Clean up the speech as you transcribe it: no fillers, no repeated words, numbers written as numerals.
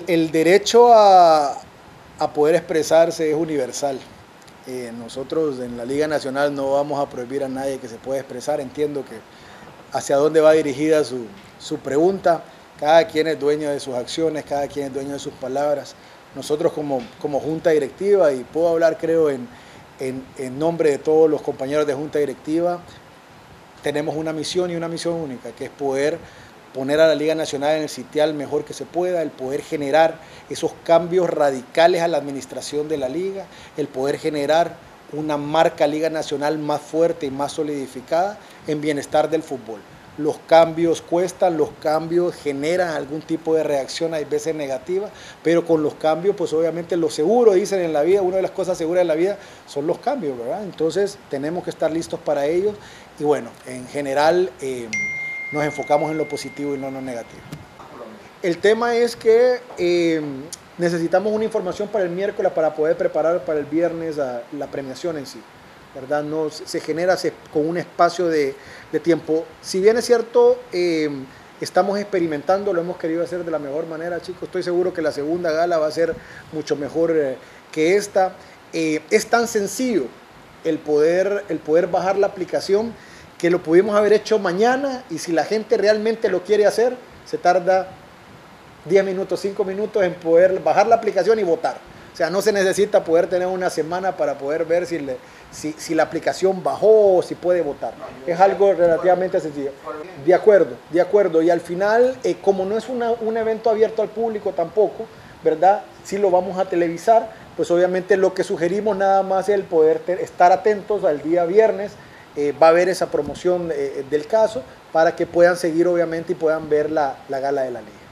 El derecho a poder expresarse es universal. Nosotros en la Liga Nacional no vamos a prohibir a nadie que se pueda expresar. Entiendo que hacia dónde va dirigida su pregunta. Cada quien es dueño de sus acciones, cada quien es dueño de sus palabras. Nosotros como junta directiva, y puedo hablar creo en nombre de todos los compañeros de junta directiva, tenemos una misión y una misión única, que es poder poner a la Liga Nacional en el sitial mejor que se pueda, el poder generar esos cambios radicales a la administración de la Liga, el poder generar una marca Liga Nacional más fuerte y más solidificada en bienestar del fútbol. Los cambios cuestan, los cambios generan algún tipo de reacción, hay veces negativa, pero con los cambios, pues obviamente lo seguro, dicen en la vida, una de las cosas seguras de la vida son los cambios, ¿verdad? Entonces tenemos que estar listos para ellos y bueno, en general nos enfocamos en lo positivo y no en lo negativo. El tema es que necesitamos una información para el miércoles para poder preparar para el viernes la premiación en sí, ¿verdad? No, se genera con un espacio de tiempo. Si bien es cierto, estamos experimentando, lo hemos querido hacer de la mejor manera, chicos. Estoy seguro que la segunda gala va a ser mucho mejor que esta. Es tan sencillo el poder bajar la aplicación que lo pudimos haber hecho mañana, y si la gente realmente lo quiere hacer, se tarda 10 minutos, 5 minutos en poder bajar la aplicación y votar. O sea, no se necesita poder tener una semana para poder ver si la aplicación bajó o si puede votar. Es algo relativamente sencillo. De acuerdo. Y al final, como no es un evento abierto al público tampoco, ¿verdad? Si lo vamos a televisar, pues obviamente lo que sugerimos nada más es el poder estar atentos al día viernes. Va a haber esa promoción del caso para que puedan seguir obviamente y puedan ver la gala de la Liga.